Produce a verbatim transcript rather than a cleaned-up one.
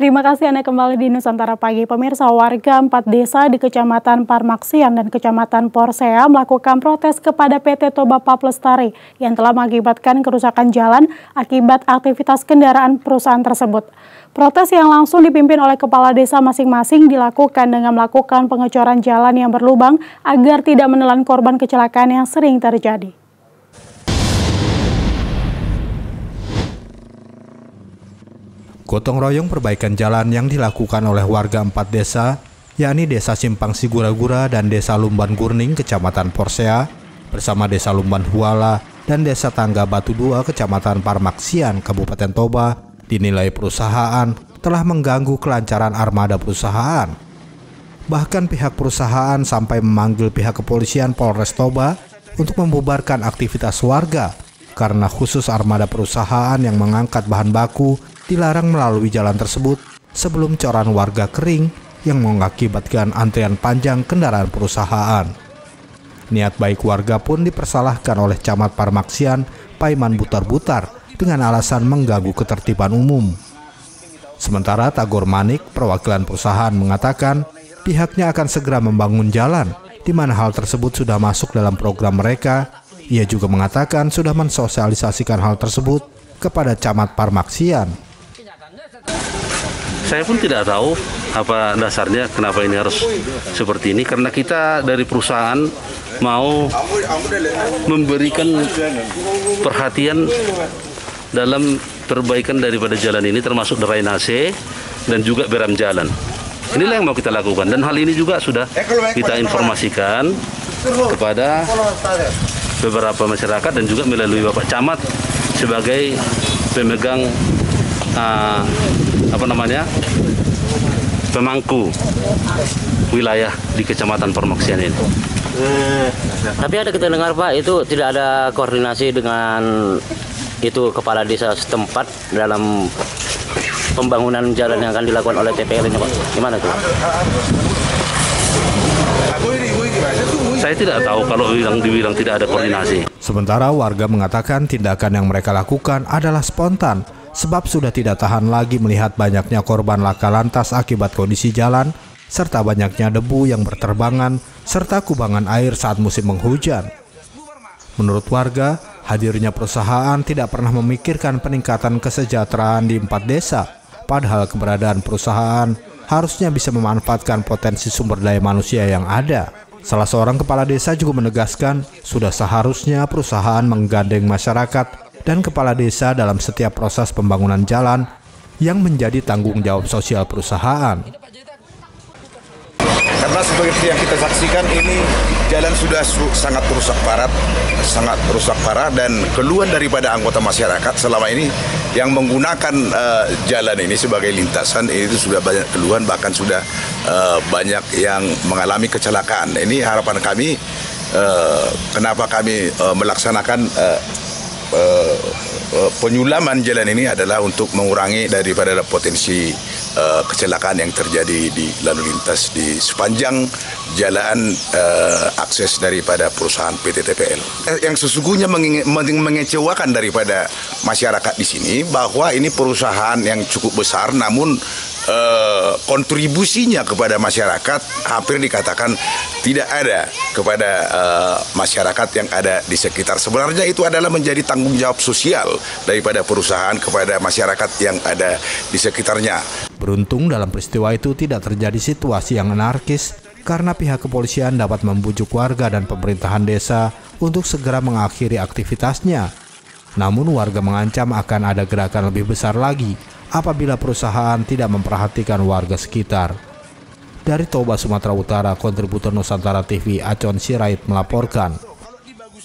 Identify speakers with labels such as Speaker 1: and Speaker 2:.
Speaker 1: Terima kasih Anda kembali di Nusantara Pagi. Pemirsa, warga empat desa di Kecamatan Parmaksian dan Kecamatan Porsea melakukan protes kepada P T Toba Paplestari yang telah mengakibatkan kerusakan jalan akibat aktivitas kendaraan perusahaan tersebut. Protes yang langsung dipimpin oleh kepala desa masing-masing dilakukan dengan melakukan pengecoran jalan yang berlubang agar tidak menelan korban kecelakaan yang sering terjadi.
Speaker 2: Gotong royong perbaikan jalan yang dilakukan oleh warga empat desa, yakni Desa Simpang Sigura-Gura dan Desa Lumban Gurning, Kecamatan Porsea, bersama Desa Lumban Huala dan Desa Tangga Batu Dua, Kecamatan Parmaksian, Kabupaten Toba, dinilai perusahaan telah mengganggu kelancaran armada perusahaan. Bahkan pihak perusahaan sampai memanggil pihak kepolisian Polres Toba untuk membubarkan aktivitas warga, karena khusus armada perusahaan yang mengangkat bahan baku dilarang melalui jalan tersebut sebelum coran warga kering yang mengakibatkan antrian panjang kendaraan perusahaan. Niat baik warga pun dipersalahkan oleh Camat Parmaksian, Paiman Butar-Butar, dengan alasan mengganggu ketertiban umum. Sementara Tagor Manik, perwakilan perusahaan, mengatakan pihaknya akan segera membangun jalan, di mana hal tersebut sudah masuk dalam program mereka. Ia juga mengatakan sudah mensosialisasikan hal tersebut kepada Camat Parmaksian.
Speaker 3: Saya pun tidak tahu apa dasarnya kenapa ini harus seperti ini, karena kita dari perusahaan mau memberikan perhatian dalam perbaikan daripada jalan ini, termasuk drainase dan juga beram jalan. Inilah yang mau kita lakukan, dan hal ini juga sudah kita informasikan kepada beberapa masyarakat dan juga melalui Bapak Camat sebagai pemegang uh, apa namanya pemangku wilayah di Kecamatan Parmaksian ini.
Speaker 4: Tapi ada kita dengar Pak, itu tidak ada koordinasi dengan itu kepala desa setempat dalam pembangunan jalan yang akan dilakukan oleh T P L ini Pak. Gimana tuh?
Speaker 3: Saya tidak tahu kalau dibilang, dibilang tidak ada koordinasi.
Speaker 2: Sementara warga mengatakan tindakan yang mereka lakukan adalah spontan, sebab sudah tidak tahan lagi melihat banyaknya korban laka lantas akibat kondisi jalan, serta banyaknya debu yang berterbangan, serta kubangan air saat musim penghujan. Menurut warga, hadirnya perusahaan tidak pernah memikirkan peningkatan kesejahteraan di empat desa, padahal keberadaan perusahaan harusnya bisa memanfaatkan potensi sumber daya manusia yang ada. Salah seorang kepala desa juga menegaskan sudah seharusnya perusahaan menggandeng masyarakat dan kepala desa dalam setiap proses pembangunan jalan yang menjadi tanggung jawab sosial perusahaan.
Speaker 5: Karena seperti yang kita saksikan ini jalan sudah sangat rusak parah, sangat rusak parah dan keluhan daripada anggota masyarakat selama ini yang menggunakan uh, jalan ini sebagai lintasan itu sudah banyak keluhan, bahkan sudah uh, banyak yang mengalami kecelakaan. Ini harapan kami, uh, kenapa kami uh, melaksanakan uh, uh, uh, penyulaman jalan ini adalah untuk mengurangi daripada potensi uh, kecelakaan yang terjadi di lalu lintas di sepanjang jalan uh, akses daripada perusahaan P T T P L. Yang sesungguhnya menge mengecewakan daripada masyarakat di sini bahwa ini perusahaan yang cukup besar, namun uh, kontribusinya kepada masyarakat hampir dikatakan tidak ada kepada uh, masyarakat yang ada di sekitar. Sebenarnya itu adalah menjadi tanggung jawab sosial daripada perusahaan kepada masyarakat yang ada di sekitarnya.
Speaker 2: Beruntung dalam peristiwa itu tidak terjadi situasi yang anarkis, karena pihak kepolisian dapat membujuk warga dan pemerintahan desa untuk segera mengakhiri aktivitasnya. Namun warga mengancam akan ada gerakan lebih besar lagi apabila perusahaan tidak memperhatikan warga sekitar. Dari Toba, Sumatera Utara, kontributor Nusantara T V Acon Sirait melaporkan.